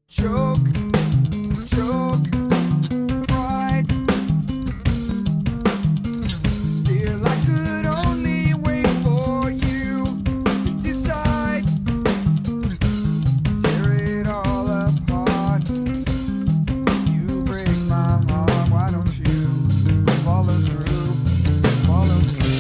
Choke, choke, pride. Still I could only wait for you to decide. Tear it all apart. You break my heart, why don't you follow through, follow through.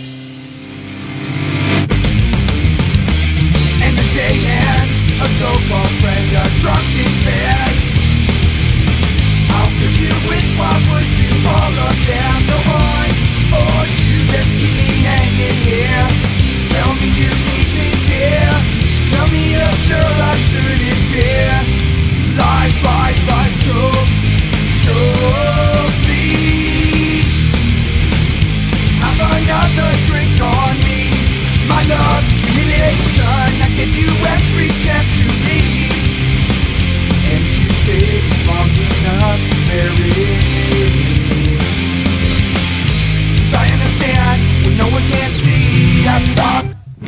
And the day ends, a so-called friend, a drunken bed. How could you win? What would you all of them? No one, or you just keep me hanging here. Tell me you need me, dear. Tell me you're sure I shouldn't fear. Life, life, life, choke, choke, please. Have another drink on me. My love, humiliation, I give you every chance to leave. And you stay long enough to bury me. 'Cause I understand when no one can see, I stop.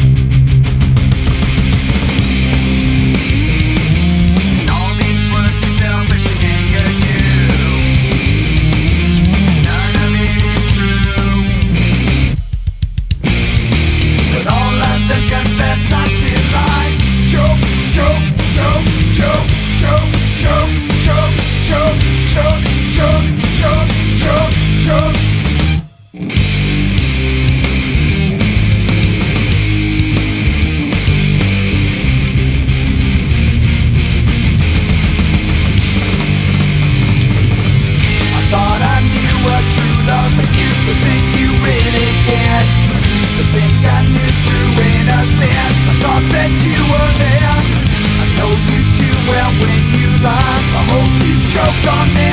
And all these words are selfish and anger you. None of it is true. But all of them confess until I choke, choke, choke, choke, choke, choke, choke, choke, choke, choke, choke, choke, choke. I thought I knew what true love, but used to think you really can. Used to think I knew true innocence. I thought that you were there. I know you too well when you lie. I hope you choke on me.